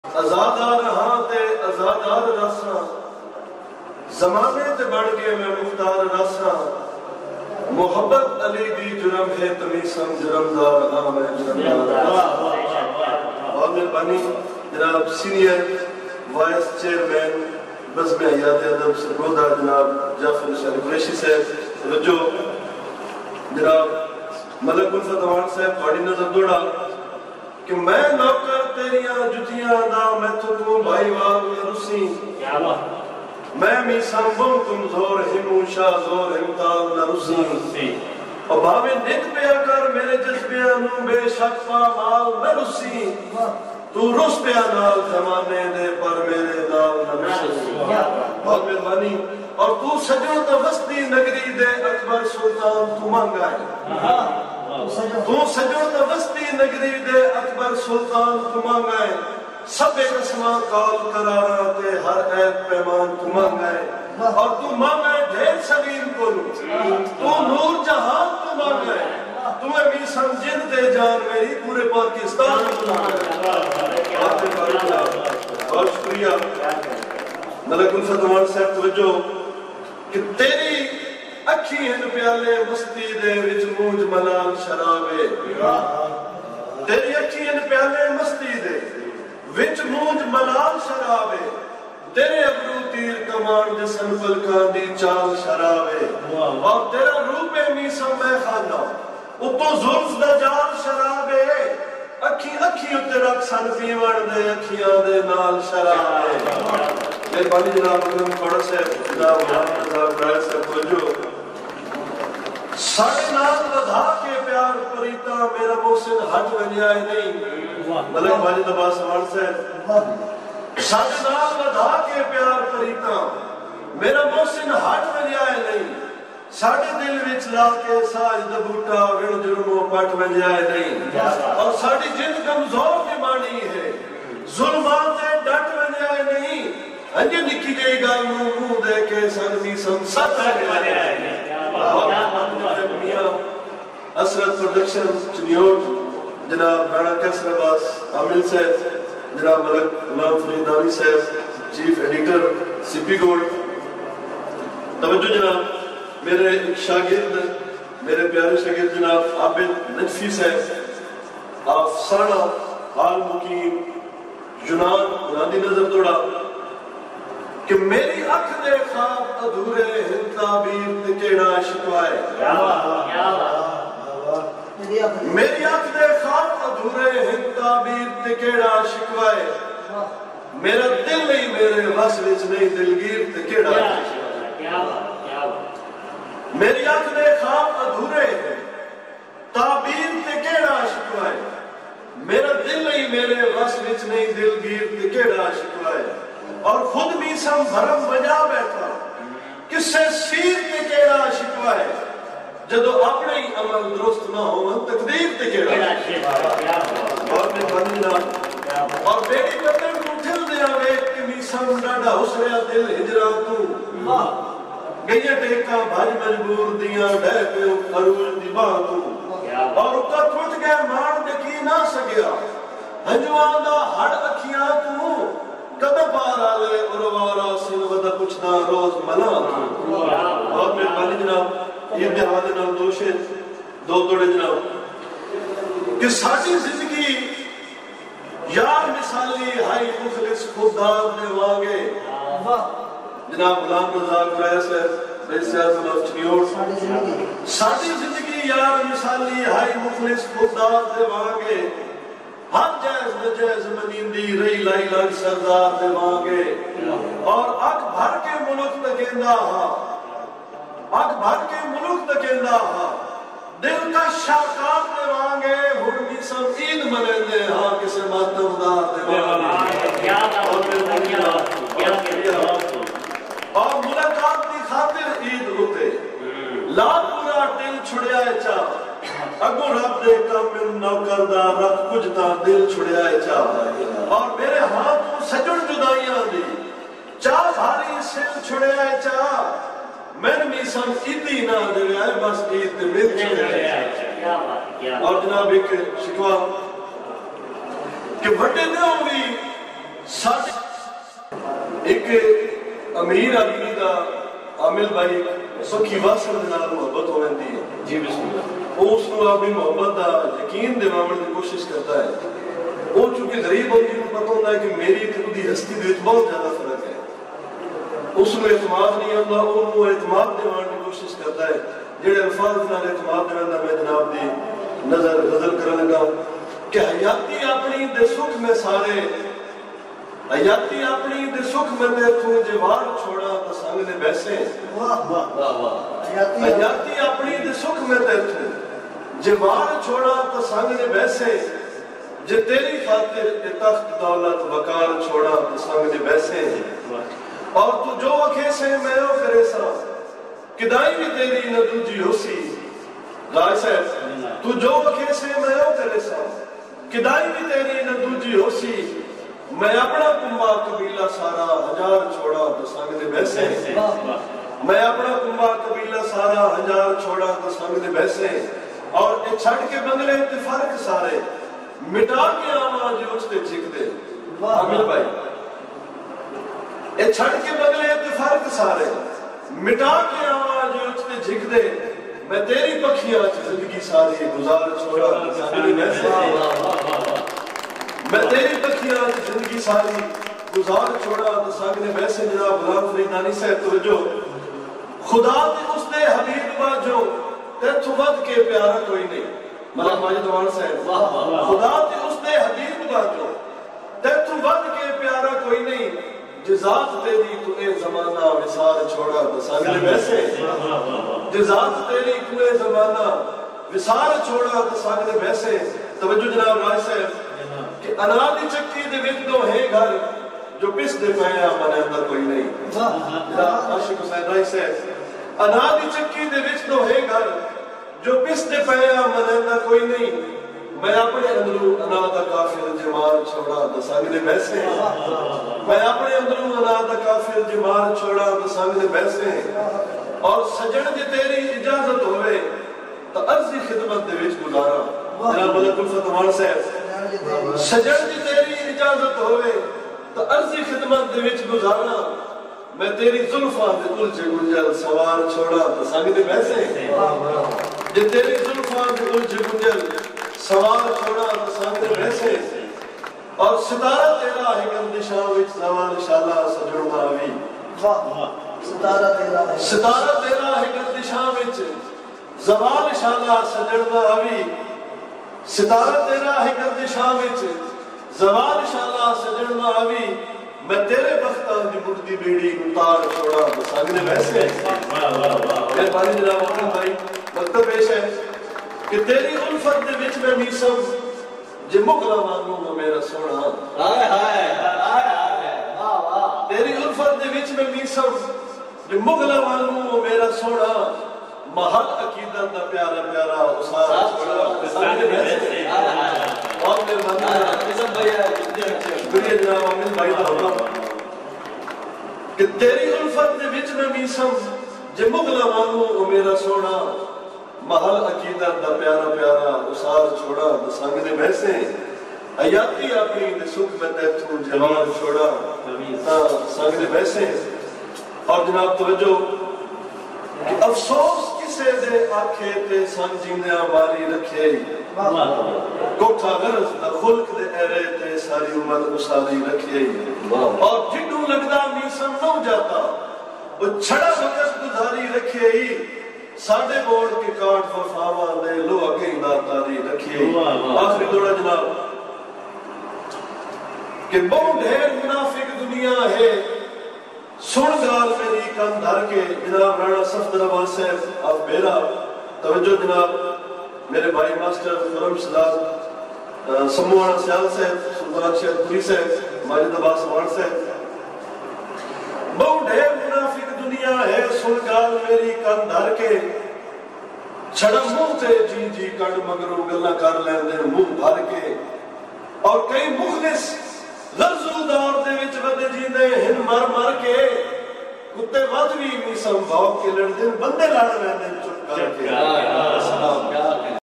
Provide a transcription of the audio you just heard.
آزادار ہاں تے آزادار رساں زمانے تے بڑھ کے میں مختار رساں محبت علی دی جرم ہے تمیسم جرمدار ہاں میں جرمدار اور مہربانی جناب سینئر وائس چیئرمین بزم حیات ادب سرگودا جناب جعفر شریف قریشی صاحب توجہ جناب ملک الفت عوان صاحب تھوڑی نظر دوڑا کہ میں نوکر تیریاں جتیاں دا میں تو بھائی وال رسی میں میسان بم تم زور ہمو شاہ زور ہمتال نہ رسی اور بھاوے نت پیا کر میرے جذبیاں نو بے شک پا مال نہ رسی تو رس پیا نال زمانے دے پر میرے نال نہ رسی بہت مہربانی اور تو سجو تو وسطی نگری دے اکبر سلطان تو مانگائے تو سجو تو وسطی نگری دے اکبر سلطان تو مانگائے سب قسمہ کال قرارہ تے ہر عیب پیمان تو مانگائے اور تو مانگائے ڈھیر سلیم کو تو نور جہان تو مانگائے تمہیں بھی سمجھن دے جان میری پورے پاکستان تو مانگائے بہت شکریہ ملک الفت عوان صاحب توجہ کہ تیری اکھی ہن پیالے مستی دے وچ موج ملال شرابے تیری اکھی ہن پیالے مستی دے وچ موج ملال شرابے تیرے ابرو تیر کمان جسن پلکان دی چال شرابے اور تیرا روپ میسم میں خانہ اتو زلف دا جال شرابے اکھی اتے رکھ سن پیوڑ دے اکھیاں دے نال شرابے مہربانی جناب اکرم تھوڑا سے جناب محمد رائے سے توجہ ساڑھے نال لدھا کے پیار پریتا میرا محسن حج ونجائے نہیں ملک ماجد عباس عوان سے ساڑھے نال لدھا کے پیار پریتا میرا محسن حج ونجائے نہیں ساڑھے دل وچ لا کے ساج دبوٹا وڑ جرموں پٹ ونجائے نہیں اور ساڑھی جن کمزور کی مانی ہے ظلمات ڈٹ ونجائے نہیں انجے نکی گئی گال منہ دے کے سنمی سنسد ونجائے نہیں میان حسرت پروڈکشن چنیوٹ جناب رانا کیسر عباس عامل صاحب جناب ملک امام فریدانی صاحب chief editor C P gold توجہ جناب میرے ایک شاگرد میرے پیارے شاگرد جناب عابد نجفی صاحب افسانہ حال مقیم یونان قرآن دی نظر توڑا کہ میری اکھ دے خواب ادھورے ہیں تعبیر تے کیڑا شکوائے میری اکھ دے خواب ادھورے ہیں تعبیر تے کیڑا شکوائے میرا دل نہیں میرے وس وچ نہیں دلگیر تے کیڑا شکوائے میری اکھ دے خواب ادھورے ہیں تعبیر تے کیڑا شکوائے میرا دل نہیں میرے وس وچ نہیں دلگیر تے کیڑا شکوائے اور خود بھی سم بھرم بجا بیٹھا کس سے سیر تے کیڑا شکوائے جدو اپنے ہی عمل درست نہ ہو تقدیر تے کیڑا شکوائے اور میں بننا اور بیٹی پتر کو ٹھل دیا ویک کہ بھی سم ڈاڑا حسریا دل ہجرا تو گئیے ٹیکا بھاج مجبور دیا ڈے پہ عروج دی باں تو اور اکا ٹوٹ گئے مان دکی نہ سکیا ہنجوان دا ہڑ اکھیاں تو کدہ پارا لے اروارا سن ودہ پچھنا روز منا اور میں بانی جناب یہ بہادے نال دوشے دو توڑے جناب کہ ساڑھی زندگی یار مثالی ہائی مخلص خوددار دے وانگے جناب غلام رضاق رائے سے رئیس اعظم آف چنیوٹ ساڑھی زندگی یار مثالی ہائی مخلص خوددار دے وانگے ہر جائز نجائز منیندی رئی لائی لائی سردار دے مانگے اور اک بھر کے ملک تکیندہ ہاں اک بھر کے ملک تکیندہ ہاں دل کا شاکار دے مانگے ہڑنی سب عید منیندے ہاں کسے ماتم دار دے مانگے اور ملاقات دی خاطر عید ہوتے لا پورا دل چھڑیائے چاہ اگو رب دے کام نوکر دا رب کچھ تا دل چھڑیائے چاہ اور میرے ہاتھوں سجڑ جدائیاں دی چاہ بھاری سل چھڑیائے چاہ میں بھی سم عیدی نہ دے آئے بس عید تے مل چھڑیائے چاہ اور جناب ایک شکوا کہ بھٹے دے ہوئی کیونکہ امیر آدمی کا عامل بھائی سکھی واسل دے نال محبت ہو جاتی ہے جی بسم اللہ وہ اس کو اپنی محبت کا یقین دلاون کی کوشش کرتا ہے وہ چونکہ غریب ہوتی ہے پتہ ہوتا ہے کہ میری خود کی ہستی دے بہت زیادہ فرق ہے اس کو اعتماد نہیں ہوتا وہ اعتماد دیوان کی کوشش کرتا ہے جڑے الفاظ نال اعتماد دیوان دا میں جناب دی نظر غزل کرنے لگا کہ حیاتی اپنی دے سکھ میں سارے حیاتی اپنی دے سکھ میں تے تو جوار چھوڑا تو سنگ دے بیسے حیاتی اپنی دے سکھ میں تے تو جوار چھوڑا تو سنگ دے بیسے جے تیری خاطر تخت دولت وقار چھوڑا تو سنگ دے بیسے اور تو جو اکھے سے میں او کرے سا کدائی بھی تیری نہ دوجی ہو سی راج صاحب تو جو اکھے سے میں او کرے سا کدائی بھی تیری نہ دوجی ہو سی میں اپنا کنبا قبیلہ سارا ہزار چھوڑا تو سنگ دے بیسے میں اپنا کنبا قبیلہ سارا ہزار چھوڑا تو سنگ دے بیسے اور اے چھڑ کے بنگلے تے فرق سارے مٹا کے آما جو اس تے جھک دے عامل بھائی اے چھڑ کے بنگلے تے فرق سارے مٹا کے آما جو اس تے جھک دے میں تیری پکھیاں زندگی ساری گزار چھوڑا تو سنگ دے بیسے میں تیری پکھیاں زندگی ساری گزار چھوڑا تو سنگ نے ویسے جناب غلام فرید نانی صاحب توجہ خدا تے اس نے حبیب باجو تے تو ود کے پیارا کوئی نہیں ملک ماجد وان صاحب خدا تے اس نے حبیب باجو تے تو ود کے پیارا کوئی نہیں جزات تیری تو اے زمانہ وسار چھوڑا تو سنگ نے ویسے جزات تیری تو اے زمانہ وسار چھوڑا تو سنگ نے ویسے توجہ جناب راج صاحب کہ انا دی چکی دے وچ دو ہے گھر جو پس دے پیا من اندر کوئی نہیں عاشق حسین رائی سے انا دی چکی دے وچ دو ہے گھر جو پس دے پیا من اندر کوئی نہیں میں اپنے اندروں انا دا کافر جمال چھوڑا تو سنگ دے بیسے میں اپنے اندروں انا دا کافر جمال چھوڑا تو سنگ دے بیسے اور سجن جے تیری اجازت ہوئے تو عرضی خدمت دے وچ گزارا جناب ملک الفتوان صاحب سجن دی تیری اجازت ہوئے تو عرضی خدمت دے وچ گزارنا میں تیری زلفاں دے الجھ گنجل سوار چھوڑا تو سنگ دے بیسے جے تیری زلفاں دے الجھ گنجل سوار چھوڑا تو سنگ دے بیسے اور ستارہ تیرا ہے گردشاں وچ زوال شالا سجڑنا آوی ستارہ تیرا ہے گردشاں وچ زوال شالا سجڑنا آوی ستارہ تیرا ہے گردشاں وچ زوال شالا سجڑنا آوی میں تیرے بختان دی مردی بیڑی اتار چھوڑا تو سنگ دے بیسے میرے بانی جناب اپنے بھائی مکتب پیش ہے کہ تیری الفت دے وچ میں میسم جے مغلا وانگوں گا میرا سونا تیری الفت دے وچ میں میسم جے مغلا وانگوں گا میرا سونا محل عقیدت دا پیارا پیارا اسار چھوڑا سنگ دے بیسے اور میرے بانی شکریہ جناب عامل بھائی دا ہوگا کہ تیری الفت دے وچ میں میسم جے مغلا وانگوں گا میرا سونا محل عقیدت دا پیارا پیارا اسار چھوڑا تو سنگ دے بیسے حیاتی اپنی دے سکھ میں تے تو جوان چھوڑا سنگ دے بیسے اور جناب توجہ کہ افسوس کسے دے آنکھے تے سنگ جیندیاں ماری رکھے کوٹھا غرض دا خلق دے ایرے تے ساری عمر اساری رکھے اور جڈو لگدا میسم نو جاتا وہ چھڑا وقت گزاری رکھے ہی ساڑھے بوڑ کے کاٹ وفاوا دے لو اگیں داتاری رکھے آخری دوڑا جناب کہ بہت ڈھیر منافق دنیا ہے سن گال میری کن دھر کے جناب رانا صفدر عباس صاحب آپ بیرا توجہ جناب میرے بھائی ماسٹر فرم سلاد سموہانا سیال صاحب سلطان شہد پوری صاحب ماجد عباس وان صاحب بہت ڈھیر منافق دنیا ہے سن گال میری کن دھر کے چھڑا منہ تے جی جی کڑ مگرو گلہ کر لیندے منہ بھر کے اور کئی مخلص لفظو دور دے وچ ودے جیندے ہن مر مر کے کتے ود بھی میسم بھاؤ کے لڑ دن بندے لڑ رہے چپ کر کے